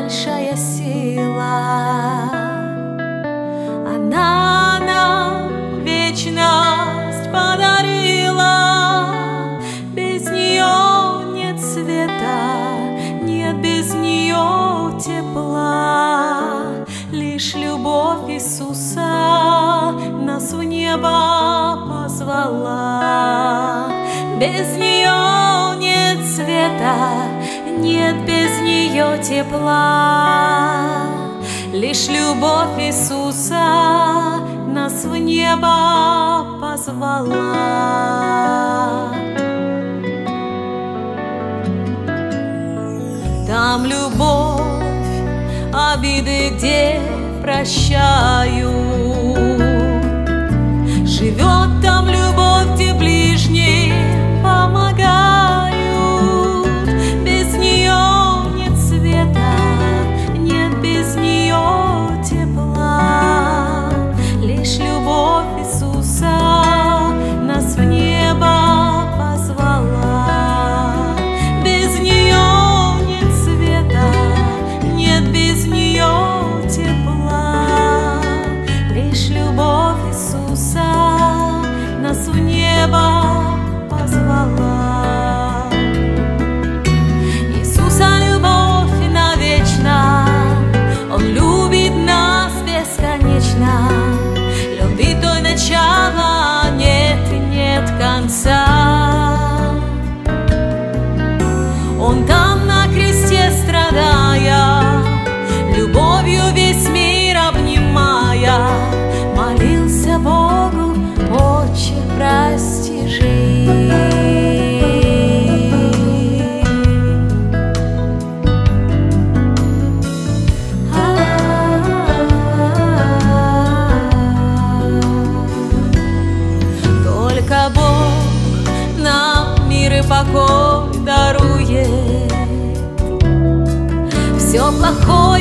большая сила. Она нам вечность подарила. Без нее нет света, нет без нее тепла. Лишь любовь Иисуса нас в небо позвала. Без нее нет света, нет без нее тепла. Лишь любовь Иисуса нас в небо позвала. Там любовь, обиды где прощают. Живет там любовь, где ближним помогают. Без нее нет света, нет без нее тепла. Лишь любовь Иисуса нас в небо позвала. Без нее нет света, нет без нее тепла. Лишь любовь Иисуса нас в небо позвала. Иисуса любовь навечна, Он любит нас бесконечно. Любви той начала нет и нет конца. Он там на кресте страдая, любовью весь мир обнимая, молился Богу: Отче, прости жизнь. Только Бог нам мир и покой дарует. Все плохое